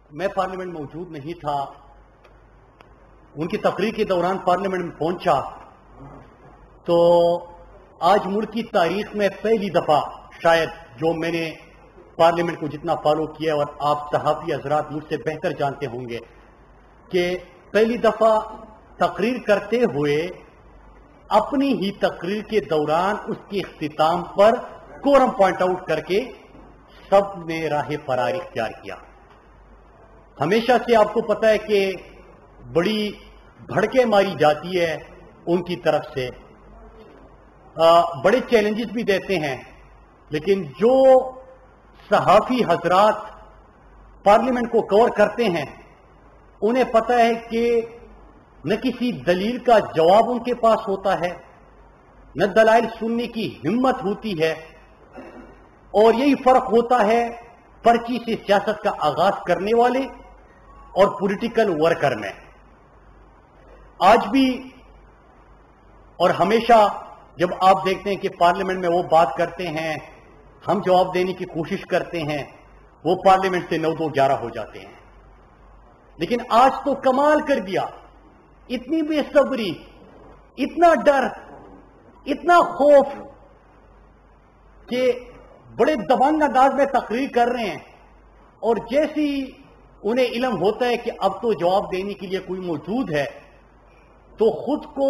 میں پارلیمنٹ موجود نہیں تھا، ان کی تقریر کے دوران پارلیمنٹ میں پہنچا تو آج ملک کی تاریخ میں پہلی دفعہ شاید جو میں نے پارلیمنٹ کو جتنا فالو کیا، اور آپ صحافی حضرات مجھ سے بہتر جانتے ہوں گے کہ پہلی دفعہ تقریر کرتے ہوئے اپنی ہی تقریر کے دوران اس کے اختتام پر کورم پوائنٹ آؤٹ کر کے سب نے راہ فرار اختیار کیا۔ ہمیشہ سے آپ کو پتا ہے کہ بڑی بھڑکے ماری جاتی ہے ان کی طرف سے، بڑے چیلنجز بھی دیتے ہیں، لیکن جو صحافی حضرات پارلیمنٹ کو کور کرتے ہیں انہیں پتا ہے کہ نہ کسی دلیل کا جواب ان کے پاس ہوتا ہے، نہ دلائل سننے کی ہمت ہوتی ہے، اور یہی فرق ہوتا ہے پرچی سے سیاست کا آغاز کرنے والے اور پولیٹیکل ورکر میں۔ آج بھی اور ہمیشہ جب آپ دیکھتے ہیں کہ پارلیمنٹ میں وہ بات کرتے ہیں، ہم جواب دینے کی کوشش کرتے ہیں، وہ پارلیمنٹ سے 9-2-11 ہو جاتے ہیں۔ لیکن آج تو کمال کر دیا، اتنی بے صبری، اتنا ڈر، اتنا خوف کہ بڑے دبنگ انداز میں تقریر کر رہے ہیں، اور جیسی انہیں علم ہوتا ہے کہ اب تو جواب دینے کے لیے کوئی موجود ہے تو خود کو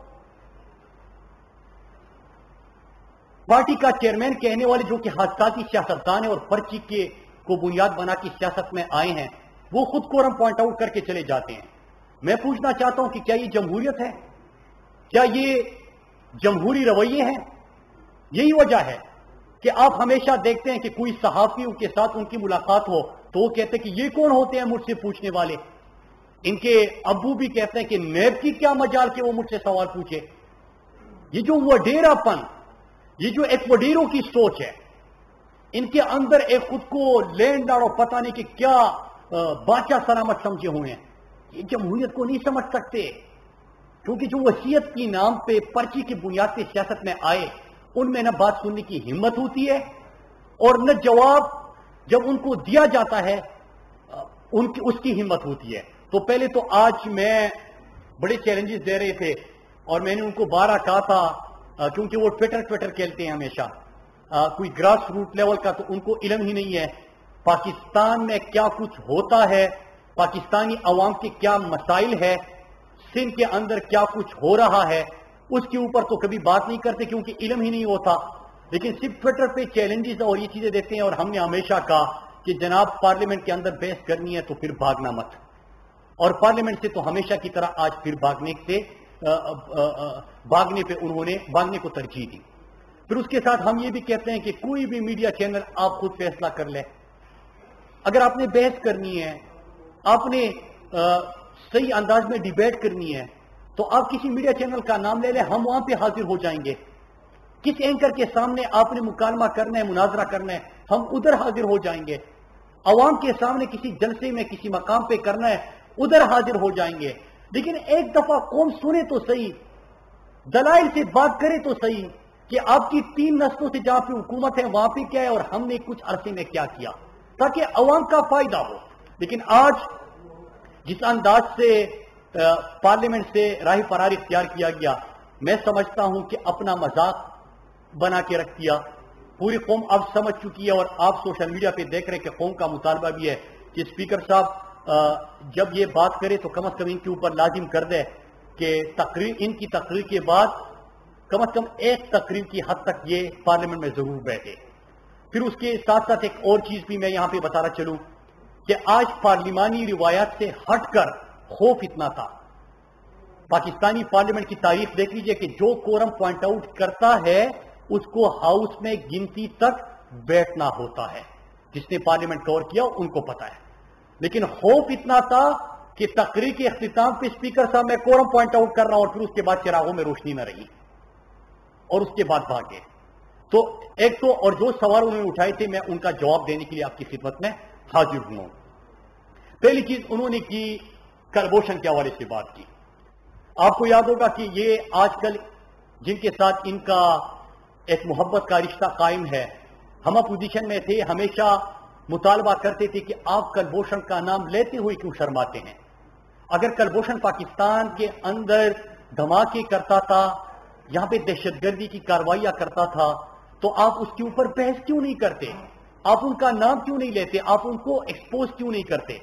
پارٹی کا چیئرمین کہنے والے جو کہ حادثاتی سیاستدان ہیں اور پرچی کے کو بنیاد بنا کے سیاست میں آئے ہیں، وہ خود کورم پوائنٹ آؤٹ کر کے چلے جاتے ہیں۔ میں پوچھنا چاہتا ہوں کہ کیا یہ جمہوریت ہے؟ کیا یہ جمہوری رویے ہیں؟ یہی وجہ ہے کہ آپ ہمیشہ دیکھتے ہیں کہ کوئی صحافیوں کے ساتھ ان کی ملاقات ہو تو وہ کہتے ہیں کہ یہ کون ہوتے ہیں مجھ سے پوچھنے والے؟ ان کے ابو بھی کہتے ہیں کہ نیب کی کیا مجال کہ وہ مجھ سے سوال پوچھے۔ یہ جو وڈیرا پن، یہ جو ایک وڈیروں کی سوچ ہے، ان کے اندر ایک خود کو لینڈ لارڈ اور پتہ نہیں کہ کیا بادشاہ سلامت سمجھے ہوئے ہیں، یہ جمہوریت کو نہیں سمجھ سکتے، کیونکہ جو وصیت کی نام پہ پرچی کی بنیاد پہ سیاست میں آئے ان میں نہ بات سننے کی ہمت ہوتی ہے اور نہ جواب جب ان کو دیا جاتا ہے اس کی ہمت ہوتی ہے۔ تو پہلے تو آج میں بڑے چیلنجز دے رہے تھے اور میں نے ان کو بارہ کہا تھا، کیونکہ وہ ٹویٹر کھیلتے ہیں ہمیشہ، کوئی گراس روٹ لیول کا تو ان کو علم ہی نہیں ہے پاکستان میں کیا کچھ ہوتا ہے، پاکستانی عوام کے کیا مسائل ہے، سندھ کے اندر کیا کچھ ہو رہا ہے، اس کے اوپر تو کبھی بات نہیں کرتے کیونکہ علم ہی نہیں ہوتا، لیکن صرف ٹویٹر پہ چیلنجز اور یہ چیزیں دیتے ہیں۔ اور ہم نے ہمیشہ کہا کہ جناب پارلیمنٹ کے اندر بحث کرنی ہے تو پھر بھاگنا مت، اور پارلیمنٹ سے تو ہمیشہ کی طرح آج پھر بھاگنے کو ترجیح دی۔ پھر اس کے ساتھ ہم یہ بھی کہتے ہیں کہ کوئی بھی میڈیا چینل آپ خود فیصلہ کر لے، اگر آپ نے بحث کرنی ہے، آپ نے صحیح انداز میں ڈیبیٹ کرنی ہے تو آپ کسی میڈیا چینل کا نام لے لیں، ہم وہاں پہ حاضر ہو جائیں گے۔ کس اینکر کے سامنے آپ نے مکالمہ کرنا ہے، مناظرہ کرنا ہے، ہم ادھر حاضر ہو جائیں گے۔ عوام کے سامنے کسی جلسے میں کسی مقام پہ کرنا ہے، ادھر حاضر ہو جائیں گے۔ لیکن ایک دفعہ قوم سنے تو صحیح، دلائل سے بات کرے تو صحیح کہ آپ کی 3 نسلوں سے جہاں پہ حکومت ہے وہاں پہ کیا ہے اور ہم نے کچھ عرصے میں کیا کیا، تاکہ عوام کا فائدہ ہو۔ لیکن آج جس انداز سے پارلیمنٹ سے راہ فرار اختیار کیا گیا، میں سمجھتا ہوں کہ اپنا مذاق بنا کے رکھ دیا۔ پوری قوم اب سمجھ چکی ہے، اور آپ سوشل میڈیا پہ دیکھ رہے ہیں کہ قوم کا مطالبہ بھی ہے کہ اسپیکر صاحب جب یہ بات کرے تو کم از کم ان کے اوپر لازم کر دے کہ ان کی تقریر کے بعد کم از کم ایک تقریر کی حد تک یہ پارلیمنٹ میں ضرور بیٹھے۔ پھر اس کے ساتھ ساتھ ایک اور چیز بھی میں یہاں پہ بتانا چلوں کہ آج پارلیمانی روایات سے ہٹ کر خوف اتنا تھا۔ پاکستانی پارلیمنٹ کی تاریخ دیکھ لیجئے کہ جو کورم پوائنٹ آؤٹ کرتا ہے اس کو ہاؤس میں گنتی تک بیٹھنا ہوتا ہے، جس نے پارلیمنٹ کور کیا ان کو پتا ہے۔ لیکن خوف اتنا تھا کہ تقریر کے اختتام پہ اسپیکر صاحب میں کورم پوائنٹ آؤٹ کر رہا ہوں اور پھر اس کے بعد چراغوں میں روشنی نہ رہی اور اس کے بعد بھاگے۔ تو ایک تو اور جو سوال انہوں نے اٹھائے تھے میں ان کا جواب دینے کے لیے آپ کی خدمت میں حاضر ہوں۔ پہلی چیز انہوں نے کی کلبھوشن کے حوالے سے بات کی۔ آپ کو یاد ہوگا کہ یہ آج کل جن کے ساتھ ان کا ایک محبت کا رشتہ قائم ہے، ہم اپوزیشن میں تھے، ہمیشہ مطالبہ کرتے تھے کہ آپ کلبھوشن کا نام لیتے ہوئے کیوں شرماتے ہیں؟ اگر کلبھوشن پاکستان کے اندر دھماکے کرتا تھا، یہاں پہ دہشت گردی کی کارروائیاں کرتا تھا، تو آپ اس کے اوپر بحث کیوں نہیں کرتے؟ آپ ان کا نام کیوں نہیں لیتے؟ آپ ان کو ایکسپوز کیوں نہیں کرتے؟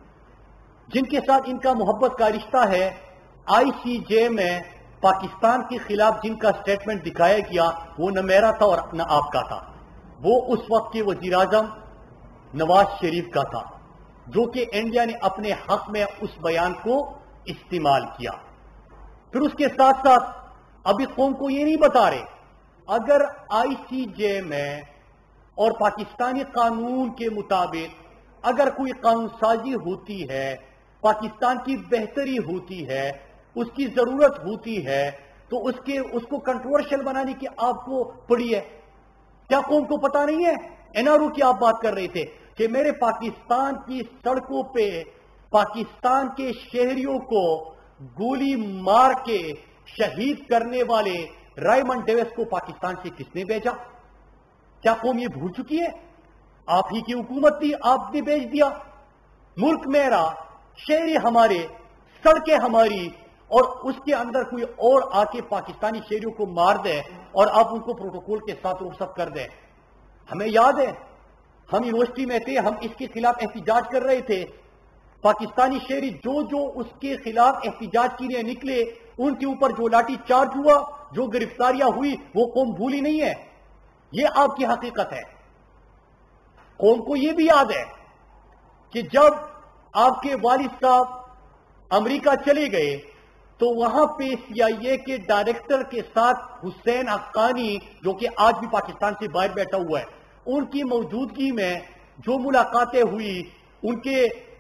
جن کے ساتھ ان کا محبت کا رشتہ ہے، آئی سی جے میں پاکستان کے خلاف جن کا سٹیٹمنٹ دکھایا گیا وہ نہ میرا تھا اور نہ آپ کا تھا، وہ اس وقت کے وزیر اعظم نواز شریف کا تھا، جو کہ انڈیا نے اپنے حق میں اس بیان کو استعمال کیا۔ پھر اس کے ساتھ ساتھ ابھی قوم کو یہ نہیں بتا رہے، اگر آئی سی جے میں اور پاکستانی قانون کے مطابق اگر کوئی قانون سازی ہوتی ہے، پاکستان کی بہتری ہوتی ہے، اس کی ضرورت ہوتی ہے، تو اس کو کنٹروورشل بنانے کی آپ کو پڑی ہے۔ کیا قوم کو پتا نہیں ہے؟ این آر او کی آپ بات کر رہے تھے کہ میرے پاکستان کی سڑکوں پہ پاکستان کے شہریوں کو گولی مار کے شہید کرنے والے رائمنڈ ڈیوس کو پاکستان سے کس نے بھیجا؟ کیا قوم یہ بھول چکی ہے؟ آپ ہی کی حکومت تھی، آپ نے بھیج دیا۔ ملک میرا، شہری ہمارے، سڑکیں ہماری، اور اس کے اندر کوئی اور آ کے پاکستانی شہریوں کو مار دے اور آپ ان کو پروٹوکول کے ساتھ رخصت کر دیں۔ ہمیں یاد ہے، ہم یونیورسٹی میں تھے، ہم اس کے خلاف احتجاج کر رہے تھے، پاکستانی شہری جو اس کے خلاف احتجاج کے لیے نکلے، ان کے اوپر جو لاٹھی چارج ہوا، جو گرفتاریاں ہوئی، وہ قوم بھولی نہیں ہے۔ یہ آپ کی حقیقت ہے۔ قوم کو یہ بھی یاد ہے کہ جب آپ کے والد صاحب امریکہ چلے گئے تو وہاں پہ سی آئی اے کے ڈائریکٹر کے ساتھ حسین حقانی، جو کہ آج بھی پاکستان سے باہر بیٹھا ہوا ہے، ان کی موجودگی میں جو ملاقاتیں ہوئی، ان کے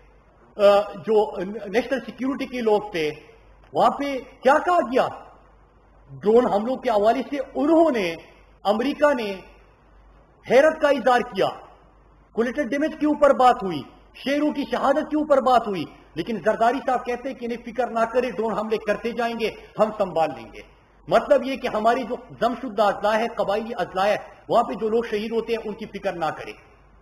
جو نیشنل سیکیورٹی کے لوگ تھے، وہاں پہ کیا کہا گیا؟ ڈرون حملوں کے حوالے سے انہوں نے، امریکہ نے حیرت کا اظہار کیا، کولیٹرل ڈیمیج کے اوپر بات ہوئی، شہریوں کی شہادت کے اوپر بات ہوئی، لیکن زرداری صاحب کہتے ہیں کہ انہیں فکر نہ کرے، ڈرون حملے کرتے جائیں گے، ہم سنبھال لیں گے۔ مطلب یہ کہ ہماری جو ضم شدہ اضلاع ہے، قبائلی اضلاع ہے، وہاں پہ جو لوگ شہید ہوتے ہیں ان کی فکر نہ کرے،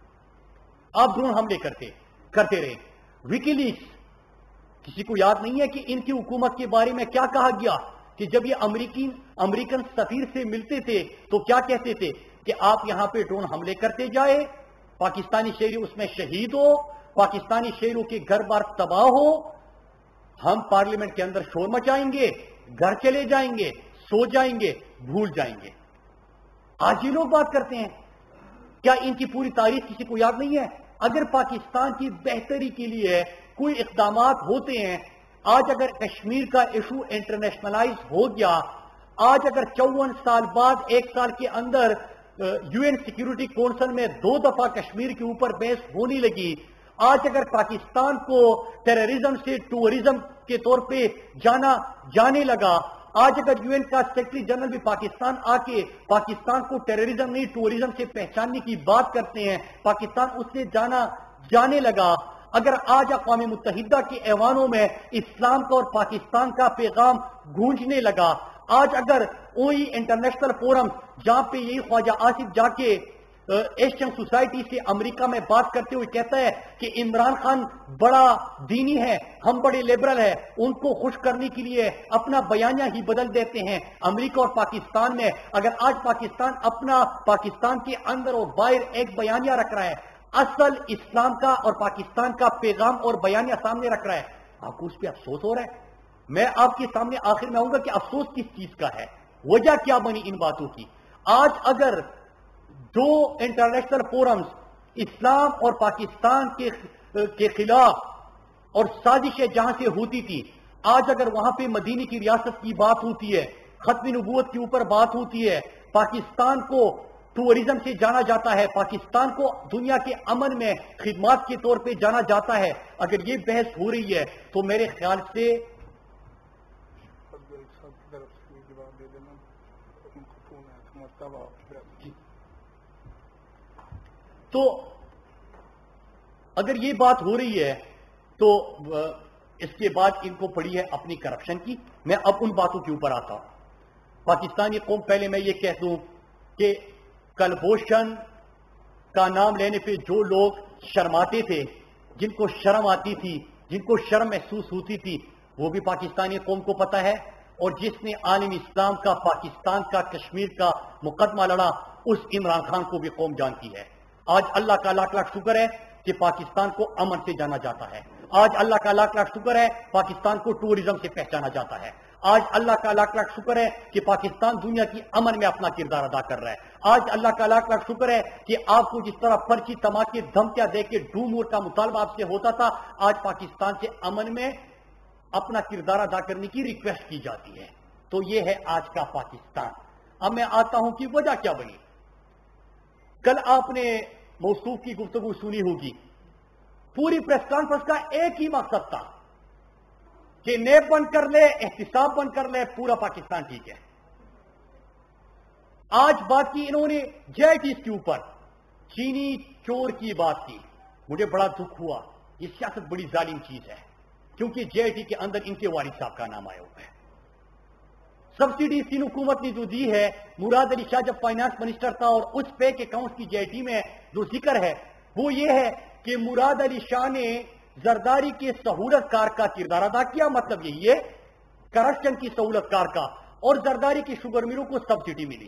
آپ ڈرون حملے کرتے رہے۔ وکی لیکس، کسی کو یاد نہیں ہے کہ ان کی حکومت کے بارے میں کیا کہا گیا؟ کہ جب یہ امریکن سفیر سے ملتے تھے تو کیا کہتے تھے کہ آپ یہاں پہ ڈرون حملے کرتے جائے، پاکستانی شہری اس میں شہید ہو، پاکستانی شہریوں کے گھر بار تباہ ہو، ہم پارلیمنٹ کے اندر شور مچائیں گے، گھر چلے جائیں گے، سو جائیں گے، بھول جائیں گے۔ آج یہ لوگ بات کرتے ہیں، کیا ان کی پوری تاریخ کسی کو یاد نہیں ہے؟ اگر پاکستان کی بہتری کے لیے کوئی اقدامات ہوتے ہیں، آج اگر کشمیر کا ایشو انٹرنیشنلائز ہو گیا، آج اگر 54 سال بعد 1 سال کے اندر یو این سیکیورٹی کونسل میں 2 دفعہ کشمیر کے اوپر بحث ہونے لگی، آج اگر پاکستان کو ٹیررزم سے ٹورزم کے طور پہ جانے لگا، آج اگر یو این کا سیکرٹری جنرل بھی پاکستان آ کے پاکستان کو ٹیررزم نہیں ٹورزم سے پہچاننے کی بات کرتے ہیں، پاکستان اس سے جانے لگا، اگر آج اقوام متحدہ کے ایوانوں میں اسلام کا اور پاکستان کا پیغام گونجنے لگا، آج اگر وہی انٹرنیشنل فورم جہاں پہ یہی خواجہ آصف جا کے ایشین سوسائٹی سے امریکہ میں بات کرتے ہوئے کہتا ہے کہ عمران خان بڑا دینی ہے، ہم بڑے لیبرل ہیں، ان کو خوش کرنے کے لیے اپنا بیانیہ ہی بدل دیتے ہیں امریکہ اور پاکستان میں، اگر آج پاکستان کے اندر اور باہر ایک بیانیہ رکھ رہا ہے، اصل اسلام کا اور پاکستان کا پیغام اور بیانیہ سامنے رکھ رہا ہے، آپ کو اس پہ افسوس ہو رہا ہے؟ میں آپ کے سامنے آخر میں آؤں گا کہ افسوس کس چیز کا ہے، وجہ کیا بنی ان باتوں کی۔ آج اگر جو انٹرنیشنل فورمز اسلام اور پاکستان کے خلاف اور سازشیں جہاں سے ہوتی تھی، آج اگر وہاں پہ مدینی کی ریاست کی بات ہوتی ہے، ختم نبوت کے اوپر بات ہوتی ہے، پاکستان کو ٹورزم سے جانا جاتا ہے، پاکستان کو دنیا کے امن میں خدمات کے طور پہ جانا جاتا ہے، اگر یہ بحث ہو رہی ہے تو میرے خیال سے تو اگر یہ بات ہو رہی ہے تو اس کے بعد ان کو پڑی ہے اپنی کرپشن کی۔ میں اب ان باتوں کے اوپر آتا ہوں۔ پاکستانی قوم، پہلے میں یہ کہہ دوں کہ کلبھوشن کا نام لینے پہ جو لوگ شرماتے تھے، جن کو شرم آتی تھی، جن کو شرم محسوس ہوتی تھی، وہ بھی پاکستانی قوم کو پتہ ہے. اور جس نے عالم اسلام کا، پاکستان کا، کشمیر کا مقدمہ لڑا، اس عمران خان کو بھی قوم جانتی ہے. آج اللہ کا لاکھ لاکھ شکر ہے کہ پاکستان کو امن سے جانا جاتا ہے. آج اللہ کا لاکھ لاکھ شکر ہے پاکستان کو ٹورزم سے پہچانا جاتا ہے. آج اللہ کا لاکھ لاکھ شکر ہے کہ پاکستان دنیا کی امن میں اپنا کردار ادا کر رہا ہے. آج اللہ کا لاکھ لاکھ شکر ہے کہ آپ کو جس طرح پرچی تماکے دھمکیاں دے کے ڈوم کا مطالبہ آپ سے ہوتا تھا، آج پاکستان سے امن میں اپنا کردار ادا کرنے کی ریکویسٹ کی جاتی ہے. تو یہ ہے آج کا پاکستان. اب میں آتا ہوں کہ وجہ کیا بنی. کل آپ نے موصوف کی گفتگو سنی ہوگی. پوری پریس کانفرنس کا ایک ہی مقصد تھا کہ نیب بند کر لے، احتساب بند کر لے، پورا پاکستان ٹھیک ہے. آج بات کی انہوں نے JITs کے اوپر، چینی چور کی بات کی. مجھے بڑا دکھ ہوا. یہ سیاست بڑی ظالم چیز ہے، کیونکہ JIT کے اندر ان کے والد صاحب کا نام آیا ہوا ہے. سبسڈی سندھ حکومت نے جو دی ہے، مراد علی شاہ جب فائنانس منسٹر تھا، اور اس بینک اکاؤنٹ کی JIT میں جو ذکر ہے وہ یہ ہے کہ مراد علی شاہ نے زرداری کے سہولت کار کا کردار ادا کیا. مطلب یہی ہے کرپشن کی سہولت کار کا. اور زرداری کی شوگر ملوں کو سبسڈی ملی.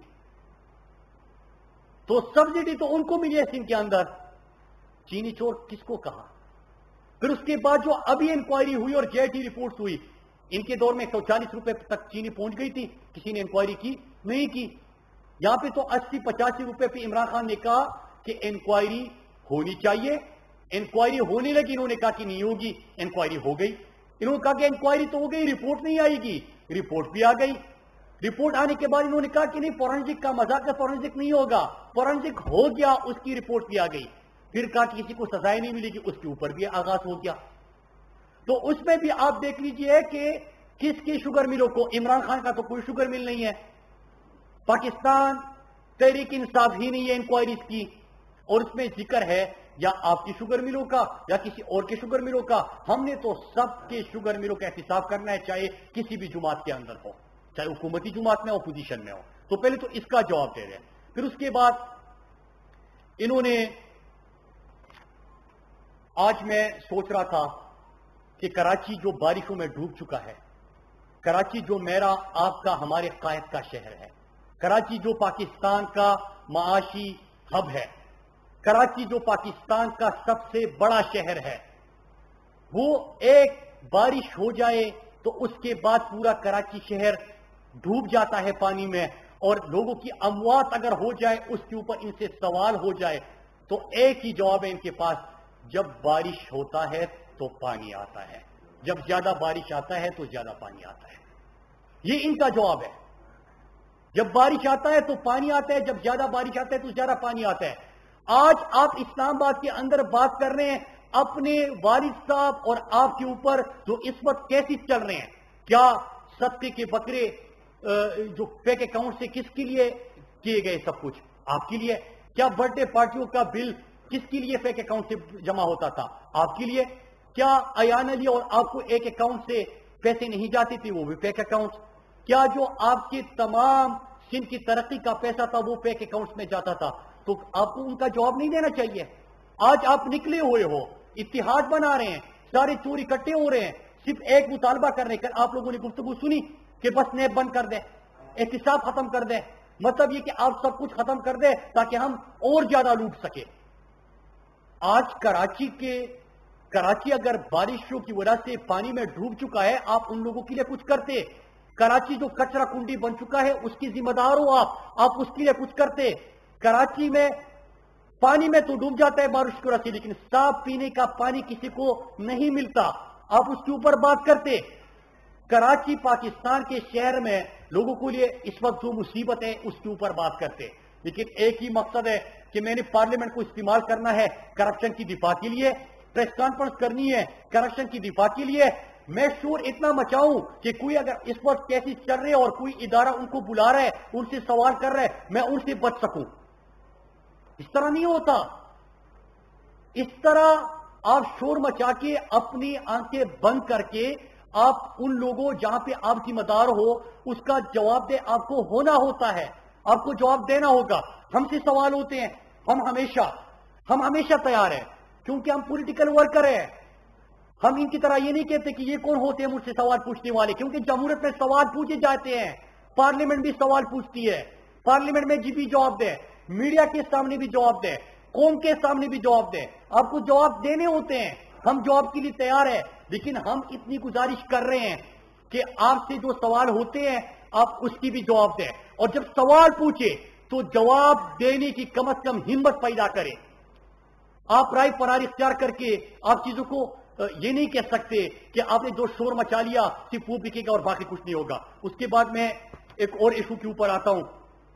تو سبسڈی تو ان کو ملی ہے سندھ کے اندر. چینی چور کس کو کہا؟ پھر اس کے بعد جو ابھی انکوائری ہوئی اور JIT رپورٹس ہوئی، ان کے دور میں 140 روپے تک چینی پہنچ گئی تھی. کسی نے انکوائری کی نہیں کی. یہاں پہ تو 80-85 روپے پہ عمران خان نے کہا کہ انکوائری ہونی چاہیے. انکوائری ہونے لگی، انہوں نے کہا کہ نہیں ہوگی. انکوائری ہو گئی. انہوں نے کہا کہ انکوائری تو ہو گئی، رپورٹ نہیں آئے گی. رپورٹ بھی آ گئی. رپورٹ آنے کے بعد انہوں نے کہا کہ نہیں، فورنزک کا مذاق ہے، فورنزک نہیں ہوگا. فورنزک ہو گیا، اس کی رپورٹ بھی آ گئی. پھر کہا کہ کسی کو سزائے نہیں ملے گی، اس کے اوپر بھی آغاز ہو گیا. تو اس میں بھی آپ دیکھ لیجئے کہ کس کی شوگر ملوں کو. عمران خان کا تو کوئی شوگر مل نہیں ہے. پاکستان تحریک انصاف ہی نہیں ہے انکوائریز کی، اور اس میں ذکر ہے یا آپ کی شوگر ملوں کا یا کسی اور کے شوگر ملوں کا. ہم نے تو سب کے شوگر ملوں کا احتساب کرنا ہے، چاہے کسی بھی جماعت کے اندر ہو، چاہے حکومتی جماعت میں اپوزیشن میں ہو. تو پہلے تو اس کا جواب دے رہے ہیں. پھر اس کے بعد انہوں نے، آج میں سوچ رہا تھا کہ کراچی جو بارشوں میں ڈوب چکا ہے، کراچی جو میرا آپ کا ہمارے قائد کا شہر ہے، کراچی جو پاکستان کا معاشی ہب ہے، کراچی جو پاکستان کا سب سے بڑا شہر ہے، وہ ایک بارش ہو جائے تو اس کے بعد پورا کراچی شہر ڈوب جاتا ہے پانی میں. اور لوگوں کی اموات اگر ہو جائے، اس کے اوپر ان سے سوال ہو جائے، تو ایک ہی جواب ہے ان کے پاس: جب بارش ہوتا ہے تو پانی آتا ہے، جب زیادہ بارش آتا ہے تو زیادہ پانی آتا ہے. یہ ان کا جواب ہے. جب بارش آتا ہے تو پانی آتا ہے، جب زیادہ بارش آتا ہے تو زیادہ پانی آتا ہے. آج آپ اسلام آباد کے اندر بات کر رہے ہیں اپنے والد صاحب اور آپ کے اوپر جو اس وقت کیسز چل رہے ہیں. کیا صدقے کے بکرے جو فیک اکاؤنٹ سے کس کے لیے کیے گئے؟ سب کچھ آپ کے لیے. کیا برتھ ڈے پارٹیوں کا بل کس کے لیے فیک اکاؤنٹ سے جمع ہوتا تھا؟ آپ کے لیے. کیا ایان علی اور آپ کو ایک اکاؤنٹ سے پیسے نہیں جاتے تھے؟ وہ بھی فیک اکاؤنٹ. کیا جو آپ کے تمام سندھ کی ترقی کا پیسہ تھا وہ فیک اکاؤنٹس میں جاتا تھا؟ تو آپ کو ان کا جواب نہیں دینا چاہیے. آج آپ نکلے ہوئے ہو، اتحاد بنا رہے ہیں، سارے چور اکٹھے ہو رہے ہیں، صرف ایک مطالبہ کر رہے ہیں. کل آپ لوگوں نے گفتگو سنی کہ بس نیب بند کر دیں، احتساب ختم کر دیں. مطلب یہ کہ آپ سب کچھ ختم کر دیں تاکہ ہم اور زیادہ لوٹ سکے. آج کراچی اگر بارشوں کی وجہ سے پانی میں ڈوب چکا ہے، آپ ان لوگوں کے لیے کچھ کرتے. کراچی جو کچرا کنڈی بن چکا ہے اس کی ذمہ دار ہو آپ اس کے لیے کچھ کرتے. کراچی میں پانی میں تو ڈوب جاتا ہے بارش کی وجہ سے، لیکن صاف پینے کا پانی کسی کو نہیں ملتا. آپ اس کے اوپر بات کرتے. کراچی پاکستان کے شہر میں لوگوں کے لیے اس وقت جو مصیبت ہے اس کے اوپر بات کرتے. لیکن ایک ہی مقصد ہے کہ میں نے پارلیمنٹ کو استعمال کرنا ہے کرپشن کی دفاع کے لیے، پریس کانفرنس کرنی ہے کرپشن کی دفاع کے لیے. میں شور اتنا مچاؤں کہ کوئی اگر اس وقت کیسز چل رہے اور کوئی ادارہ ان کو بلا رہا ہے، ان سے سوال کر رہا ہے، میں ان سے بچ سکوں. اس طرح نہیں ہوتا. اس طرح آپ شور مچا کے اپنی آنکھیں بند کر کے آپ ان لوگوں جہاں پہ آپ ذمہ دار ہو اس کا جواب دے آپ کو ہونا ہوتا ہے. آپ کو جواب دینا ہوگا. ہم سے سوال ہوتے ہیں، ہم ہمیشہ تیار ہیں. کیونکہ ہم پولیٹیکل ورکر ہیں. ہم ان کی طرح یہ نہیں کہتے کہ یہ کون ہوتے ہیں مجھ سے سوال پوچھنے والے, کیونکہ جمہوریت میں سوال پوچھے جاتے ہیں, پارلیمنٹ بھی سوال پوچھتی ہے, پارلیمنٹ میں بھی جواب دے, میڈیا کے سامنے بھی جواب دے, قوم کے سامنے بھی جواب دے. آپ کو جواب دینے ہوتے ہیں, ہم جواب کے لیے تیار ہیں, لیکن ہم اتنی گزارش کر رہے ہیں کہ آپ سے جو سوال ہوتے ہیں آپ اس کی بھی جواب دیں, اور جب سوال پوچھے تو جواب دینے کی کم از کم ہمت پیدا کریں. آپ رائے فرار اختیار کر کے آپ چیزوں کو یہ نہیں کہہ سکتے کہ آپ نے جو شور مچا لیا صرف وہ بکے گا اور باقی کچھ نہیں ہوگا. اس کے بعد میں ایک اور ایشو کے اوپر آتا ہوں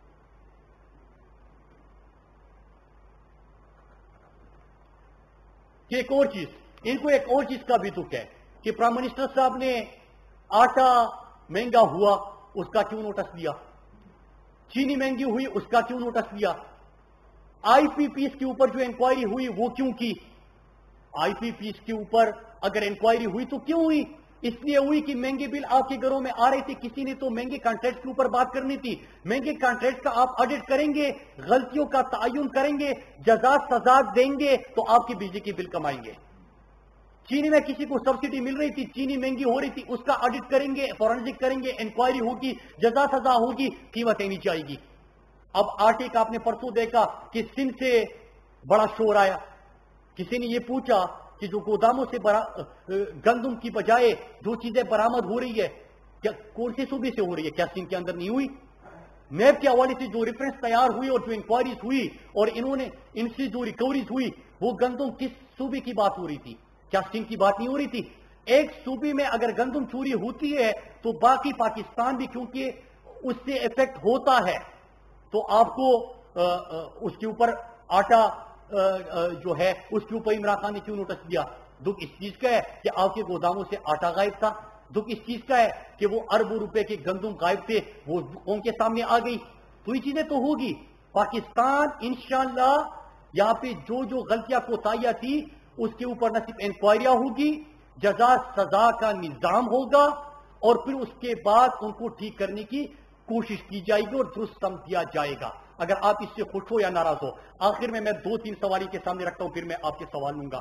کہ ایک اور چیز, ان کو ایک اور چیز کا بھی دکھ ہے کہ پرائم منسٹر صاحب نے آٹا مہنگا ہوا اس کا کیوں نوٹس لیا, چینی مہنگی ہوئی اس کا کیوں نوٹس لیا, آئی پی پیس کے اوپر جو انکوائری ہوئی وہ کیوں کی, آئی پی پیس کے اوپر اگر انکوائری ہوئی تو کیوں ہوئی, اس لیے ہوئی کہ مہنگے بل آپ کے گھروں میں آ رہے تھے, کسی نے تو مہنگے کانٹریکٹ کے اوپر بات کرنی تھی, مہنگے کانٹریکٹ کا آپ آڈٹ کریں گے, غلطیوں کا تعین کریں گے, جزا سزا دیں گے تو آپ کی بجلی کے بل کم آئیں گے. چینی میں کسی کو سبسڈی مل رہی تھی, چینی مہنگی ہو رہی تھی, اس کا آڈٹ کریں گے, فورنسک کریں گے, انکوائری ہوگی, جزا سزا ہوگی, قیمتیں نیچے آئے گی. اب آٹے کا آپ نے پرسوں دیکھا کہ سندھ سے بڑا شور آیا, کسی نے یہ پوچھا کہ جو گوداموں سے گندم کی بجائے جو چیزیں برآمد ہو رہی ہے کیا کون سے صوبے سے ہو رہی ہے, کیا سندھ کے اندر نہیں ہوئی؟ نیب کے حوالے سے جو ریفرنس تیار ہوئی اور جو انکوائریز ہوئی اور انہوں نے ان سے جو ریکوریز ہوئی وہ گندم کس صوبے کی بات ہو رہی تھی, کیا سندھ کی بات نہیں ہو رہی تھی؟ ایک صوبے میں اگر گندم چوری ہوتی ہے تو باقی پاکستان بھی کیونکہ اس سے افیکٹ ہوتا ہے, تو آپ کو اس کے اوپر آٹا جو ہے اس کے اوپر عمران خان نے کیوں نوٹس دیا؟ دکھ اس چیز کا ہے کہ آپ کے گوداموں سے آٹا غائب تھا, دکھ اس چیز کا ہے کہ وہ اربوں روپے کے گندم غائب تھے, وہ قوم کے سامنے آ گئی. تو یہ چیزیں تو ہوگی. پاکستان انشاءاللہ یہاں پہ جو جو غلطیاں کوتاہیاں تھی اس کے اوپر نہ صرف انکوائریاں ہوگی, جزا سزا کا نظام ہوگا, اور پھر اس کے بعد ان کو ٹھیک کرنے کی کوشش کی جائے گی اور درست سمجھا جائے گا. اگر آپ اس سے خوش ہو یا ناراض ہو. آخر میں 2-3 سوال کے سامنے رکھتا ہوں, پھر میں آپ کے سوال لوں گا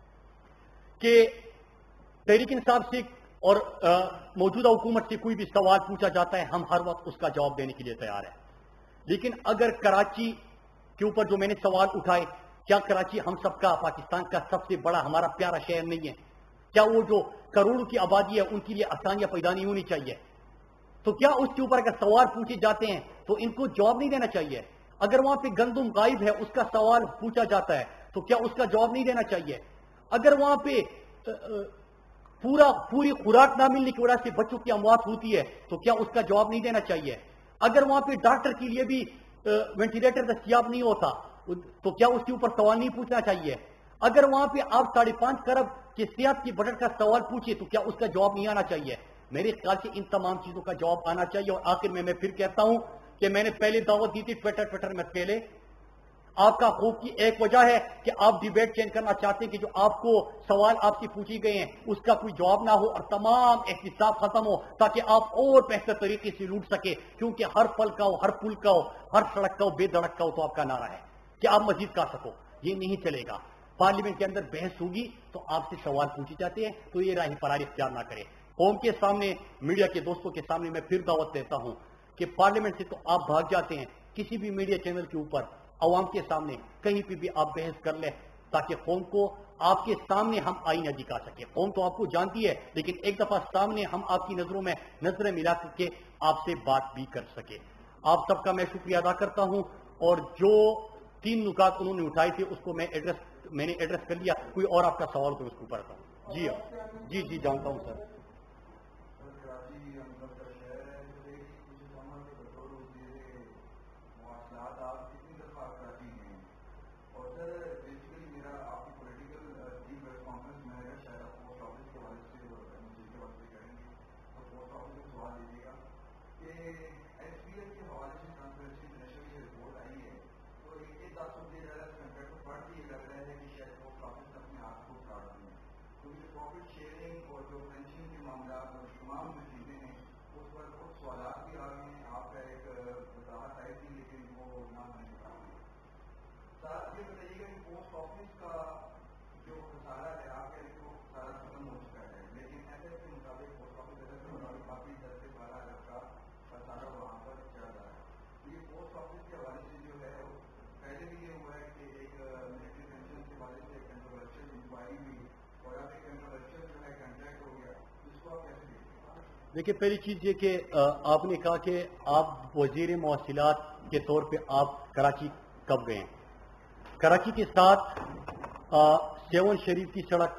کہ تحریک انصاف سے اور موجودہ حکومت سے کوئی بھی سوال پوچھا جاتا ہے ہم ہر وقت اس کا جواب دینے کے لیے تیار ہیں, لیکن اگر کراچی کے اوپر جو میں نے سوال اٹھائے, کیا کراچی ہم سب کا, پاکستان کا سب سے بڑا ہمارا پیارا شہر نہیں ہے؟ کیا وہ جو کروڑوں کی آبادی ہے ان کے لیے آسانیاں پیدا نہیں ہونی چاہیے؟ تو کیا اس کے اوپر اگر سوال پوچھے جاتے ہیں تو ان کو جواب نہیں دینا چاہیے؟ اگر وہاں پہ گندم غائب ہے اس کا سوال پوچھا جاتا ہے تو کیا اس کا جواب نہیں دینا چاہیے؟ اگر وہاں پہ پوری خوراک نہ ملنے کی وجہ سے بچوں کی اموات ہوتی ہے تو کیا اس کا جواب نہیں دینا چاہیے؟ اگر وہاں پہ ڈاکٹر کے لیے بھی وینٹیلیٹر دستیاب نہیں ہوتا تو کیا اس کے اوپر سوال نہیں پوچھنا چاہیے؟ اگر وہاں پہ آپ 5.5 کروڑ کے صحت کی بجٹ کا سوال پوچھے تو کیا اس کا جواب نہیں آنا چاہیے؟ میرے خیال سے ان تمام چیزوں کا جواب آنا چاہیے. اور آخر میں پھر کہتا ہوں کہ میں نے پہلے دعوت دی تھی ٹویٹر میں پہلے, آپ کا خوف کی ایک وجہ ہے کہ آپ ڈیبیٹ چینج کرنا چاہتے ہیں کہ جو آپ کو سوال آپ سے پوچھی گئے ہیں اس کا کوئی جواب نہ ہو اور تمام احتساب ختم ہو تاکہ آپ اور بہتر طریقے سے لوٹ سکے, کیونکہ ہر پل کا ہو, ہر پل کا ہو, ہر سڑک کا ہو, بے دڑک کا ہو تو آپ کا نعرہ ہے کہ آپ مزید کر سکو. یہ نہیں چلے گا. پارلیمنٹ کے اندر بحث ہوگی تو آپ سے سوال پوچھے جاتے ہیں تو یہ راہ فرار اختیار نہ کرے. قوم کے سامنے, میڈیا کے دوستوں کے سامنے میں پھر دعوت دیتا ہوں کہ پارلیمنٹ سے تو آپ بھاگ جاتے ہیں, کسی بھی میڈیا چینل کے اوپر عوام کے سامنے کہیں پہ بھی آپ بحث کر لیں تاکہ قوم کو آپ کے سامنے ہم آئینہ دکھا سکیں. قوم تو آپ کو جانتی ہے لیکن ایک دفعہ سامنے ہم آپ کی نظروں میں نظریں ملا کے آپ سے بات بھی کر سکے. آپ سب کا میں شکریہ ادا کرتا ہوں, اور جو 3 نکات انہوں نے اٹھائے تھے اس کو میں نے ایڈریس کر لیا. کوئی اور آپ کا سوال تو اس کو پڑھتا ہوں. جی جانتا ہوں سر. جو خسارہ ہے آپ کے کو سارا ختم ہو چکا ہے، لیکن ایسے کے مطابق پوسٹ آفس باقی 10 سے 12 ارب کا خسارہ وہاں پر چل رہا ہے۔ یہ پوسٹ آفس کے حوالے سے جو ہے پہلے بھی یہ ہوا ہے کہ ایک ملٹری پینشن کے حوالے سے کنٹروورشل انکوائری ہوئی اور اب ایک کنٹروورشل جو ہے کنٹریکٹ ہو گیا، اس کو آپ کیسے دیکھتے ہیں؟ دیکھیے، پہلی چیز یہ کہ آپ نے کہا کہ آپ وزیر مواصلات کے طور پہ آپ کراچی کب گئے ہیں؟ کراچی کے ساتھ 7 شریف کی سڑک،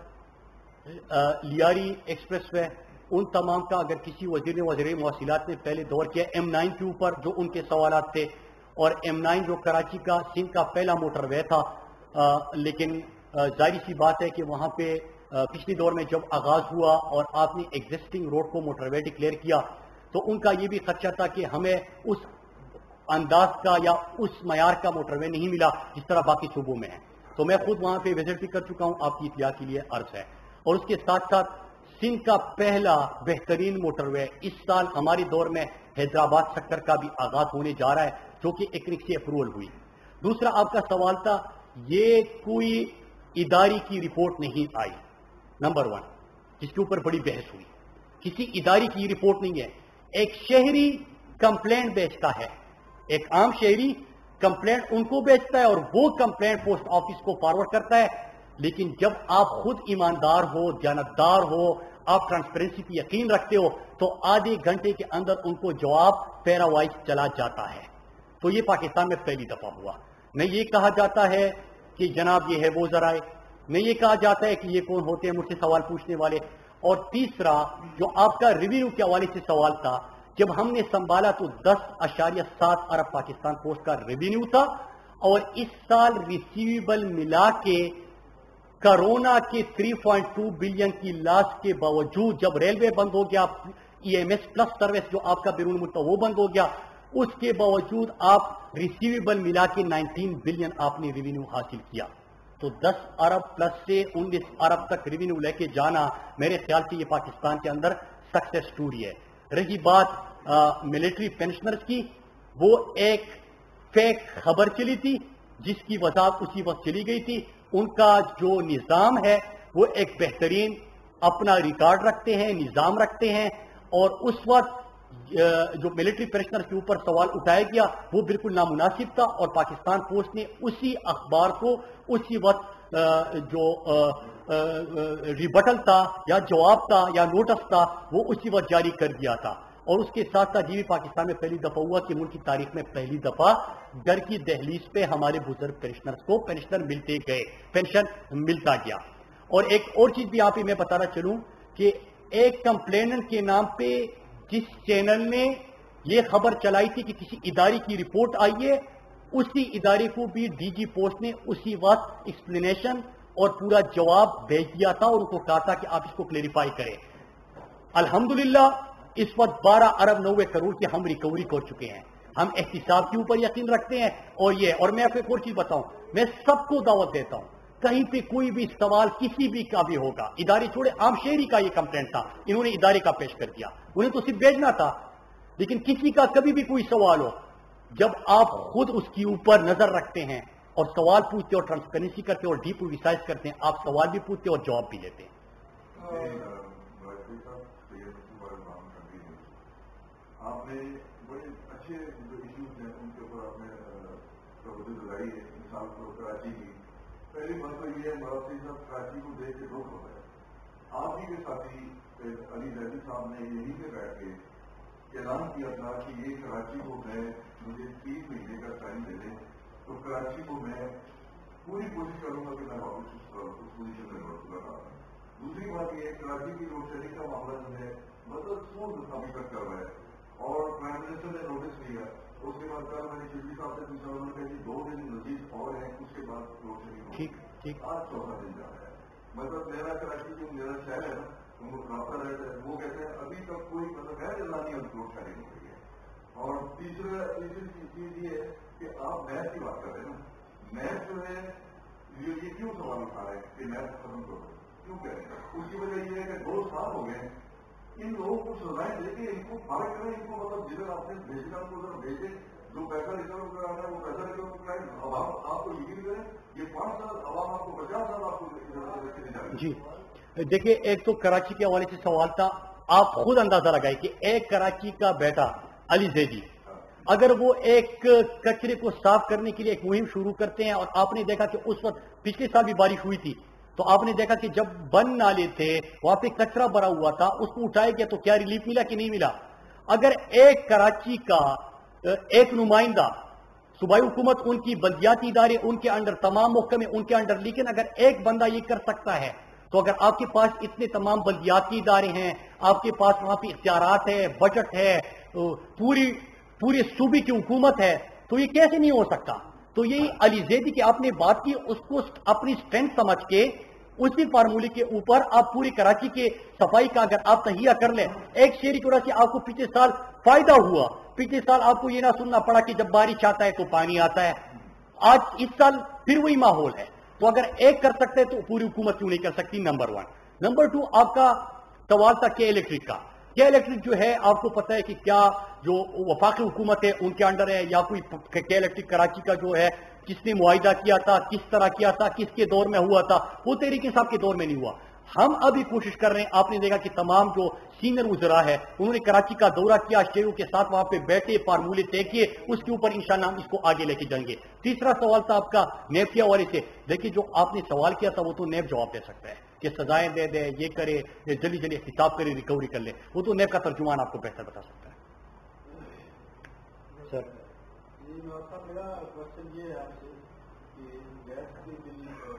لیاری ایکسپریس وے، ان تمام کا اگر کسی وزیر مواصلات نے پہلے دور کیا M9 کے اوپر جو ان کے سوالات تھے، اور M9 جو کراچی کا سندھ کا پہلا موٹر وے تھا، لیکن ظاہری سی بات ہے کہ وہاں پہ پچھلی دور میں جب آغاز ہوا اور آپ نے ایگزسٹنگ روڈ کو موٹر وے ڈکلیئر کیا تو ان کا یہ بھی خدشہ تھا کہ ہمیں اس انداز کا یا اس معیار کا موٹر وے نہیں ملا جس طرح باقی صوبوں میں ہے۔ تو میں خود وہاں پہ وزٹ بھی کر چکا ہوں، آپ کی اطلاع کے لیے عرض ہے۔ اور اس کے ساتھ ساتھ سندھ کا پہلا بہترین موٹر وے اس سال ہمارے دور میں حیدرآباد سیکٹر کا بھی آغاز ہونے جا رہا ہے، جو کہ ایکنک سے اپروول ہوئی۔ دوسرا آپ کا سوال تھا، یہ کوئی اداری کی رپورٹ نہیں آئی، نمبر 1، جس کے اوپر بڑی بحث ہوئی۔ کسی اداری کی رپورٹ نہیں ہے، ایک شہری کمپلینٹ بیچتا ہے، ایک عام شہری کمپلینٹ ان کو بیچتا ہے اور وہ کمپلینٹ پوسٹ آفس کو فارورڈ کرتا ہے۔ لیکن جب آپ خود ایماندار ہو، دیانتدار ہو، آپ ٹرانسپیرنسی پہ یقین رکھتے ہو تو آدھے گھنٹے کے اندر ان کو جواب پیرا وائز چلا جاتا ہے۔ تو یہ پاکستان میں پہلی دفعہ ہوا۔ نہ یہ کہا جاتا ہے کہ جناب یہ ہے وہ ذرائع، نہ یہ کہا جاتا ہے کہ یہ کون ہوتے ہیں مجھ سے سوال پوچھنے والے۔ اور تیسرا جو آپ کا ریوینیو کے حوالے سے سوال تھا، جب ہم نے سنبھالا تو 10.7 ارب پاکستان پوسٹ کا ریوینیو تھا، اور اس سال ریسیویبل ملا کے کرونا کے 3.2 بلین کی لاس کے باوجود، جب ریلوے بند ہو گیا، EMS پلس سروس جو آپ کا بیرون ملک وہ بند ہو گیا، اس کے باوجود آپ ریسیویبل ملا کے 19 بلین آپ نے ریوینیو حاصل کیا۔ تو 10 ارب پلس سے 19 ارب تک ریوینیو لے کے جانا میرے خیال سے یہ پاکستان کے اندر سکسیس سٹوری ہے۔ رہی بات ملٹری پینشنرز کی، وہ ایک فیک خبر چلی تھی جس کی وضاحت اسی وقت چلی گئی تھی۔ ان کا جو نظام ہے وہ ایک بہترین اپنا ریکارڈ رکھتے ہیں، نظام رکھتے ہیں، اور اس وقت جو ملٹری پینشنر کے اوپر سوال اٹھایا گیا وہ بالکل نامناسب تھا، اور پاکستان پوسٹ نے اسی اخبار کو اسی وقت جو ریبٹل تھا یا جواب تھا یا نوٹس تھا وہ اسی وقت جاری کر دیا تھا۔ اور اس کے ساتھ ساتھ یہ بھی پاکستان میں پہلی دفعہ ہوا کہ ملک کی تاریخ میں پہلی دفعہ گھر کی دہلیز پہ ہمارے بزرگ پینشنرز کو پینشن ملتے گئے، پینشن ملتا گیا۔ اور ایک اور چیز بھی آپ ہی میں بتانا چلوں کہ ایک کمپلیننٹ کے نام پہ جس چینل نے یہ خبر چلائی تھی کہ کسی ادارے کی رپورٹ آئی ہے، اسی ادارے کو بھی ڈی جی پوسٹ نے اسی وقت ایکسپلینیشن اور پورا جواب بھیج دیا تھا اور ان کو کہا تھا کہ آپ اس کو کلیریفائی کریں۔ الحمدللہ اس وقت 12 ارب 90 کروڑ کی ہم ریکوری کر چکے ہیں۔ ہم احتساب کے اوپر یقین رکھتے ہیں، اور میں آپ کو ایک اور چیز بتاؤں، میں سب کو دعوت دیتا ہوں، کہیں پہ کوئی بھی سوال کسی بھی کا بھی ہوگا، ادارے چھوڑے، عام شہری کا یہ کمپلینٹ تھا، انہوں نے ادارے کا پیش کر دیا، انہیں تو صرف بھیجنا تھا، لیکن کسی کا کبھی بھی کوئی سوال ہو، جب آپ خود اس کے اوپر نظر رکھتے ہیں اور سوال پوچھتے اور ٹرانسپیرنسی کرتے اور ڈیپ ریسرچ کرتے ہیں، آپ سوال بھی پوچھتے اور جواب بھی لیتے ہیں۔ آپ نے بڑے اچھے جو ایشوز ہیں ان کے اوپر آپ نے توجہ دلائی ہے، مثال طور پر کراچی کی۔ پہلی بات تو یہ ہے مراسی صاحب کراچی کو دیکھ کے دکھ ہوتا ہے۔ آپ ہی کے ساتھی علی زیدی صاحب نے یہیں پہ بیٹھ کے اعلان کیا تھا کہ یہ کراچی کو میں مجھے 3 مہینے کا ٹائم دے دیں تو کراچی کو میں پوری کوشش کروں گا کہ میں واپس اس پوزیشن میں لوٹ کر رہا ہوں۔ دوسری بات یہ ہے کراچی کی روڈ شیئرنگ کا معاملہ جو ہے مطلب سود ابھی تک کر رہا ہے، اور پرائم منسٹر نے نوٹس لیا، اس کے بعد کل میں نے شیخی صاحب سے پوچھا، انہوں نے کہا کہ 2 دن مزید اور ہیں، اس کے بعد روڈ شیئرنگ ہوگی۔ آج 14 دن جا رہا ہے۔ مطلب میرا کراچی جو میرا شہر ہے نا، ان کو رابطہ رہتا ہے، وہ کہتے ہیں ابھی تک کوئی مطلب ہے اعلانیہ روڈ شیئرنگ ہو رہی ہے۔ اور تیسری چیز یہ ہے کہ آپ میتھ کی بات کر رہے ہیں نا، میتھ جو ہے یہ کیوں سوال اٹھا رہے ہیں کہ میتھ ختم کرو، کیوں کہہ رہے ہیں؟ اس کی وجہ یہ ہے کہ 2 سال ہو گئے ان لوگوں کو سزائیں دے کے ان کو فارغ کریں، ان کو مطلب جدھر آپ نے بھیجنا ان کو ادھر بھیجے، जो पैसा रिकवर करा रहा है वो पैसा रिकवर कराए। अब आपको यकीन करें ये 5 साल अवाम आपको 50 साल आपको जी देखिए, एक तो कराची के हवाले से सवाल था, आप खुद अंदाजा लगाए कि एक कराची का बेटा अली जैदी अगर वो एक कचरे को साफ करने के लिए एक मुहिम शुरू करते हैं, और आपने देखा कि उस वक्त पिछले साल भी बारिश हुई थी, तो आपने देखा कि जब बंद नाले थे वहां पे कचरा भरा हुआ था, उसको उठाया गया तो क्या रिलीफ मिला कि नहीं मिला? अगर एक कराची का एक नुमाइंदा, सूबाई हुकूमत उनकी बल्दियाती इदारे उनके अंडर, तमाम महकमे उनके अंडर, लेकिन अगर एक बंदा ये कर सकता है, तो अगर आपके पास इतने तमाम बल्दियाती इदारे हैं, आपके पास वहां पे इख्तियारात है, बजट है, पूरी सूबे की हुकूमत है, तो ये कैसे नहीं हो सकता? तो यही अली जैदी की आपने बात की, उसको अपनी स्ट्रेंथ समझ के उसी फार्मूले के ऊपर आप पूरी कराची के सफाई का अगर आप तहिया कर लें, एक शहरी की वजह से आपको पिछले साल फायदा हुआ, पिछले साल आपको ये ना सुनना पड़ा कि जब बारिश आता है तो पानी आता है, आज इस साल फिर वही माहौल है। तो अगर एक कर सकते हैं तो पूरी हुकूमत क्यों नहीं कर सकती? नंबर 1। नंबर 2, आपका सवाल था के इलेक्ट्रिक का। क्या इलेक्ट्रिक जो है, आपको पता है कि क्या जो वफाकी हुकूमत है उनके अंडर है, या कोई के इलेक्ट्रिक कराची का जो है, किसने मुआहिदा किया था, किस तरह किया था, किसके दौर में हुआ था? वो तहरीक इंसाफ के दौर में नहीं हुआ। हम अभी कोशिश कर रहे हैं, आपने देखा कि तमाम जो सीनियर वज़रा है उन्होंने कराची का दौरा किया, शहरों के साथ वहां पे बैठे, फार्मूले तय किए, उसके ऊपर इंशाअल्लाह हम इसको आगे लेके जाएंगे। तीसरा सवाल था आपका नेब के हवाले से। देखिए, जो आपने सवाल किया था वो तो नेब जवाब दे सकता है कि सजाएं दे दे, ये करे, जल्दी जल्दी एहतिसाब करे, रिकवरी कर ले, वो तो नेब का तर्जुमान आपको बेहतर बता सकता है। सर मेरा क्वेश्चन ये है आपसे कि गैस के बिल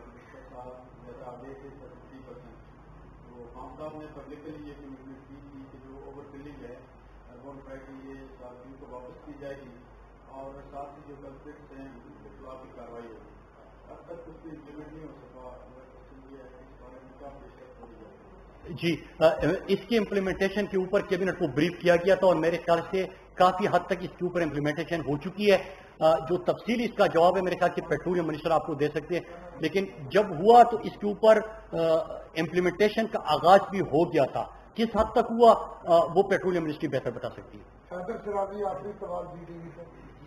तो खान साहब ने पब्लिकली ये कमिटमेंट की थी कि जो ओवर बिलिंग है अर्बन फैक्ट ये साथियों को वापस की जाएगी, और साथ ही जो कल्प्रिट्स हैं उनके खिलाफ भी कार्रवाई होगी। अब तक कुछ भी इम्प्लीमेंट नहीं हो सका। क्वेश्चन ये है कि इस बारे में क्या पेशकश होगी जाएगी? जी, इसके इम्प्लीमेंटेशन के ऊपर कैबिनेट को ब्रीफ किया गया था, और मेरे ख्याल से काफी हद तक इसके ऊपर इम्प्लीमेंटेशन हो चुकी है। जो तफसीली इसका जवाब है मेरे ख्याल से पेट्रोलियम मिनिस्टर आपको दे सकते हैं, लेकिन जब हुआ तो इसके ऊपर इम्प्लीमेंटेशन का आगाज भी हो गया था। किस हद तक हुआ वो पेट्रोलियम मिनिस्ट्री बेहतर बता सकती है। हैदर शराबी आखिरी सवाल BTV से।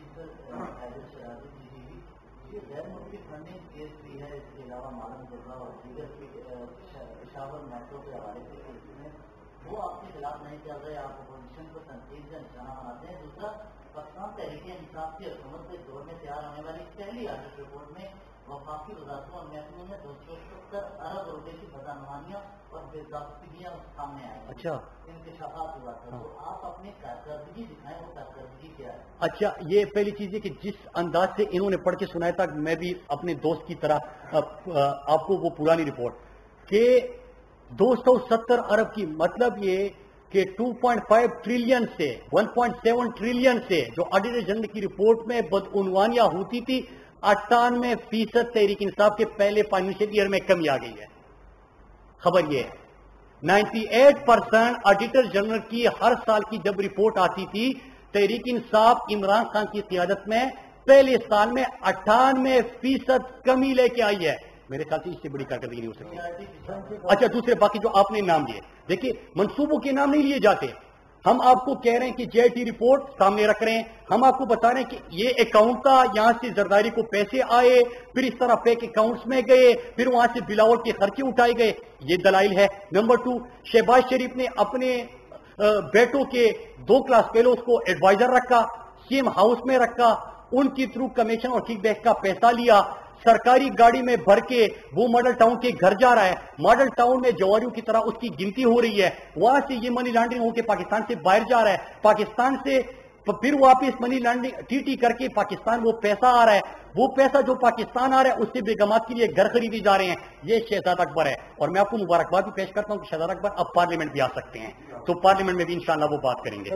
गैर मुल्की फंडिंग केस भी है, इसके अलावा मालूम गुजरा और दीगर पेशावर मेट्रो के हवाले से केस में वो आपके खिलाफ नहीं चल रहे, आप अपोजिशन को तनकीद का निशाना बनाते हैं। दूसरा, पाकिस्तान तहरीक इंसाफ की हुकूमत के दौर में तैयार होने वाली पहली ऑडिट रिपोर्ट में वफाकी वजारतों और महकमों में 270 अरब रुपए की बदअनवानियां और बेजाबतगियां सामने आई। अच्छा, इंकशाफात हुआ था। तो आप अपनी कारकर्दगी दिखाएं, वो कारकर्दगी क्या है? अच्छा, ये पहली चीज है कि जिस अंदाज से इन्होंने पढ़ के सुनाया था, मैं भी अपने दोस्त की तरह आपको वो पुरानी रिपोर्ट के 270 अरब की, मतलब ये कि 2.5 ट्रिलियन से 1.7 ट्रिलियन से जो ऑडिटर जनरल की रिपोर्ट में बदउनवानियां होती थी, 98% तहरीक इंसाफ के पहले फाइनेंशियल ईयर में कमी आ गई है। खबर ये है 98% ऑडिटर जनरल की हर साल की जब रिपोर्ट आती थी, तहरीक इंसाफ इमरान खान की क़ियादत में पहले साल में 98% कमी लेके आई है। मेरे ख्याल से इससे बड़ी कारकर्दगी नहीं हो सकती। अच्छा, दूसरे बाकी जो आपने नाम लिए, देखिए मंसूबों के नाम नहीं लिए जाते। हम आपको कह रहे हैं कि JIT रिपोर्ट सामने रख रहे हैं, हम आपको बता रहे हैं कि ये अकाउंट था, यहां से जरदारी को पैसे आए, फिर इस तरह फेक अकाउंट्स में गए, फिर वहां से बिलावल के खर्चे उठाए गए, ये दलाइल है। नंबर 2, शहबाज शरीफ ने अपने बेटों के 2 क्लास फेलोज को एडवाइजर रखा, CM हाउस में रखा, उनकी थ्रू कमीशन और किकबैक का पैसा लिया, सरकारी गाड़ी में भर के वो मॉडल टाउन के घर जा रहा है, मॉडल टाउन में जवारियों की तरह उसकी गिनती हो रही है, वहां से ये मनी लॉन्ड्रिंग होकर पाकिस्तान से बाहर जा रहा है, पाकिस्तान से फिर वापिस मनी लॉन्ड्रिंग TT करके पाकिस्तान वो पैसा आ रहा है, वो पैसा जो पाकिस्तान आ रहा है उससे बेगमात के लिए घर खरीदे जा रहे हैं। ये शहजादा अकबर है, और मैं आपको मुबारकबाद भी पेश करता हूं कि शहजादा अकबर अब पार्लियामेंट भी आ सकते हैं, तो पार्लियामेंट में भी इंशाअल्लाह वो बात करेंगे।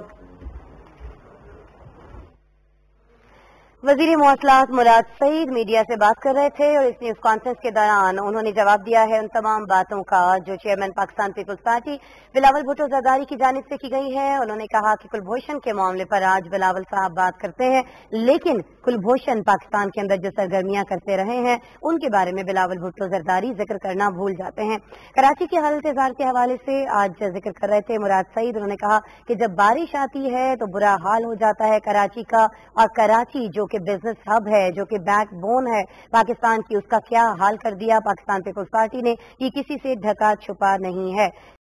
वज़ीर मौसलात मुराद सईद मीडिया से बात कर रहे थे, और इस न्यूज कॉन्फ्रेंस के दौरान उन्होंने जवाब दिया है उन तमाम बातों का जो chairman Pakistan peoples party Bilawal Bhutto Zardari की जानिब से की गई है। उन्होंने कहा कि कुलभूषण के मामले पर आज बिलावल साहब बात करते हैं, लेकिन कुलभूषण पाकिस्तान के अंदर जो सरगर्मियां करते रहे हैं उनके बारे में बिलावल भुट्टो जरदारी जिक्र करना भूल जाते हैं। कराची की हालत जार के हवाले से आज जिक्र कर रहे थे मुराद सईद। उन्होंने कहा कि जब बारिश आती है तो बुरा हाल हो जाता है कराची का, और कराची जो कि बिजनेस हब है, जो कि बैकबोन है पाकिस्तान की, उसका क्या हाल कर दिया पाकिस्तान पीपल्स पार्टी ने, ये किसी से ढका छुपा नहीं है।